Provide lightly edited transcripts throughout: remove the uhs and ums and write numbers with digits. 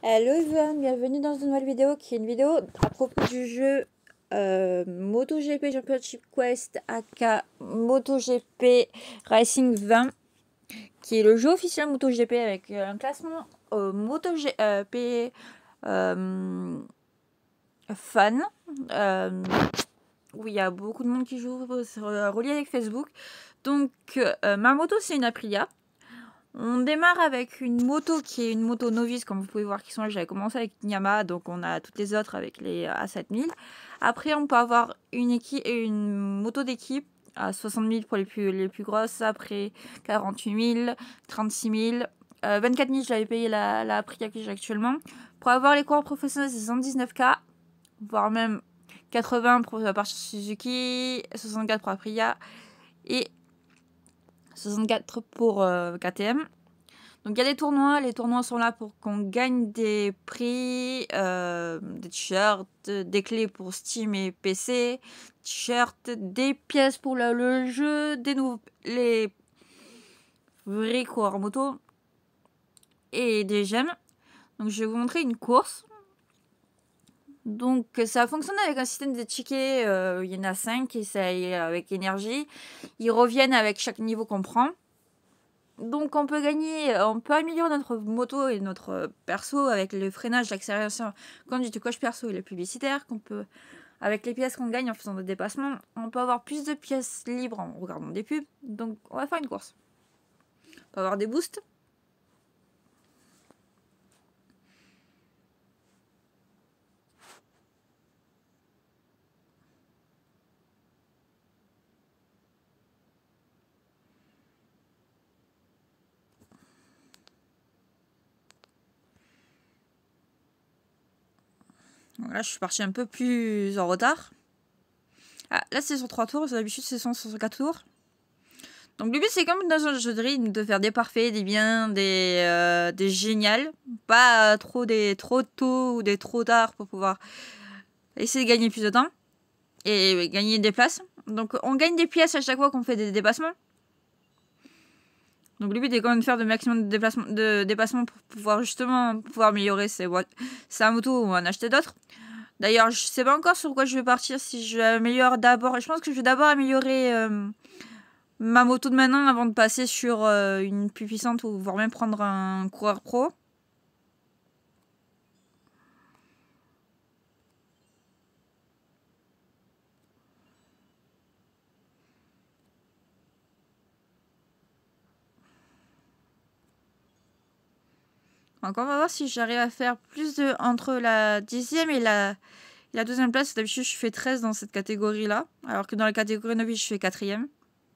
Hello everyone, bienvenue dans une nouvelle vidéo qui est une vidéo à propos du jeu MotoGP Championship Quest aka MotoGP Racing 20 qui est le jeu officiel MotoGP avec un classement MotoGP fan où il y a beaucoup de monde qui joue relié avec Facebook. Donc ma moto c'est une Aprilia. On démarre avec une moto qui est une moto novice, comme vous pouvez voir qui sont là. J'avais commencé avec une Yamaha, donc on a toutes les autres avec les A7000. Après, on peut avoir une moto d'équipe à 60 000 pour les plus grosses. Après, 48 000, 36 000, 24 000, j'avais payé la prix que j'ai actuellement. Pour avoir les coureurs professionnels, c'est 119K, voire même 80 pour à partir de Suzuki, 64 pour Aprilia et 64 pour KTM. Donc il y a des tournois, les tournois sont là pour qu'on gagne des prix, des t-shirts, des clés pour Steam et PC, t-shirts, des pièces pour le jeu, les vrais coureurs moto et des gemmes. Donc je vais vous montrer une course. Donc ça fonctionne avec un système de tickets, il y en a 5 et ça avec énergie. Ils reviennent avec chaque niveau qu'on prend. Donc on peut gagner, on peut améliorer notre moto et notre perso avec le freinage, l'accélération, conduite, coche perso et le publicitaire, avec les pièces qu'on gagne en faisant des dépassements, on peut avoir plus de pièces libres en regardant des pubs. Donc on va faire une course. On peut avoir des boosts. Donc là je suis partie un peu plus en retard. Ah, là c'est sur 3 tours, d'habitude c'est sur 4 tours. Donc le but c'est comme dans un jeu de rythme de faire des parfaits, des biens, des géniales. Pas des trop tôt ou des trop tard pour pouvoir essayer de gagner plus de temps. Et gagner des places. Donc on gagne des pièces à chaque fois qu'on fait des dépassements. Donc le but est quand même de faire le maximum de dépassements pour pouvoir justement améliorer sa moto ou en acheter d'autres. D'ailleurs je sais pas encore sur quoi je vais partir, si je améliore d'abord. Je pense que je vais d'abord améliorer ma moto de maintenant avant de passer sur une plus puissante ou voire même prendre un coureur pro. Donc on va voir si j'arrive à faire plus de entre la 10e et la 12e place. D'habitude je fais 13 dans cette catégorie là, alors que dans la catégorie novice je fais 4e.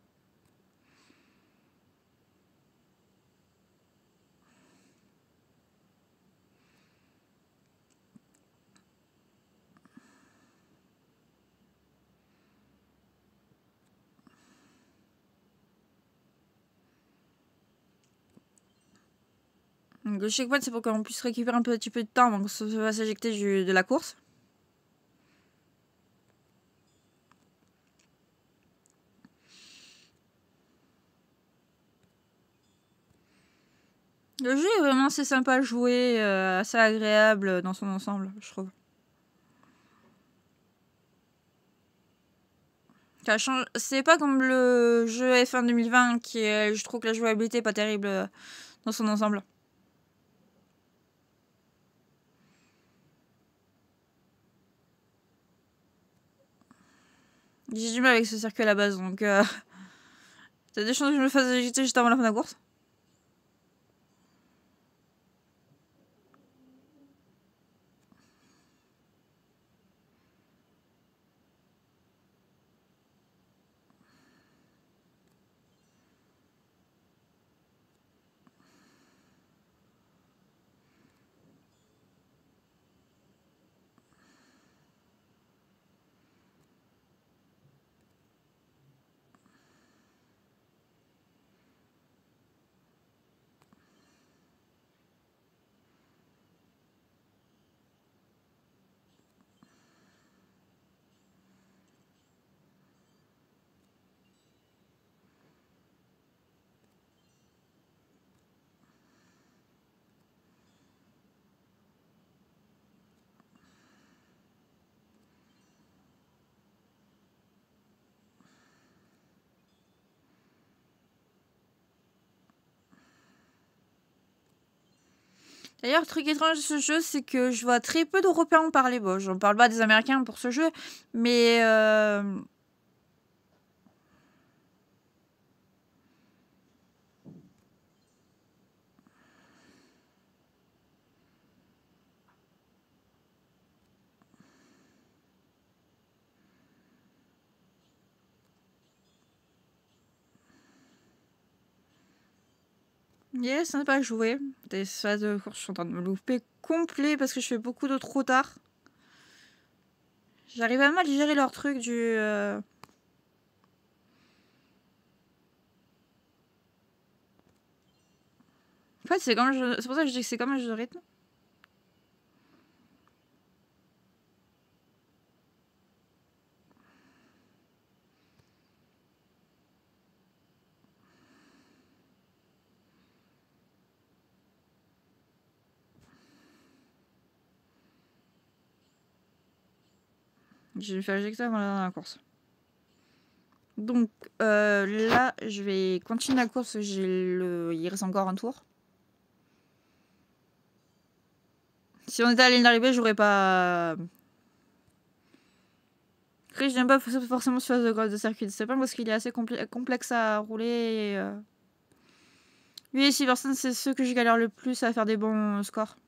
Donc le checkpoint c'est pour qu'on puisse récupérer un petit peu de temps avant qu'on se fasse s'éjecter de la course. Le jeu est vraiment assez sympa à jouer, assez agréable dans son ensemble, je trouve. C'est pas comme le jeu F1 2020 qui est, je trouve que la jouabilité est pas terrible dans son ensemble. J'ai du mal avec ce circuit à la base, donc t'as des chances que je me fasse éjecter juste avant la fin de la course. D'ailleurs, truc étrange de ce jeu, c'est que je vois très peu d'Européens en parler. Bon, j'en parle pas des Américains pour ce jeu, mais yes, sympa à jouer. Des phases de course, je suis en train de me louper complet parce que je fais beaucoup de trop tard. J'arrive à mal gérer leur truc du... En fait, c'est pour ça que je dis que c'est comme un jeu de rythme. Je vais faire éjecter avant la course. Donc là, je vais continuer la course. Il reste encore un tour. Si on était à la ligne d'arrivée, j'aurais pas... Après, je n'aime pas forcément ce phase de circuit. C'est pas parce qu'il est assez complexe à rouler. Lui et Silverstone, c'est ceux que je galère le plus à faire des bons scores.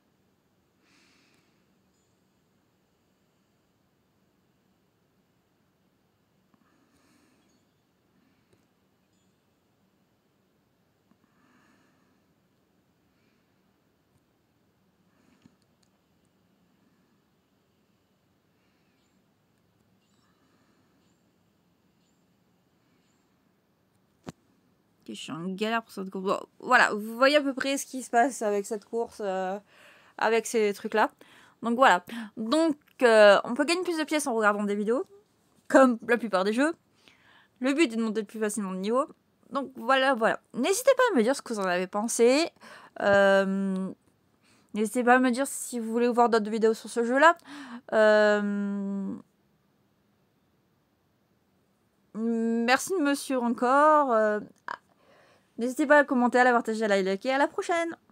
Je suis en galère pour cette course. Bon, voilà, vous voyez à peu près ce qui se passe avec cette course, avec ces trucs-là. Donc voilà. Donc, on peut gagner plus de pièces en regardant des vidéos, comme la plupart des jeux. Le but est de monter plus facilement de niveau. Donc voilà. N'hésitez pas à me dire ce que vous en avez pensé. N'hésitez pas à me dire si vous voulez voir d'autres vidéos sur ce jeu-là. Merci de me suivre encore. N'hésitez pas à commenter, à la partager, à la liker. À la prochaine!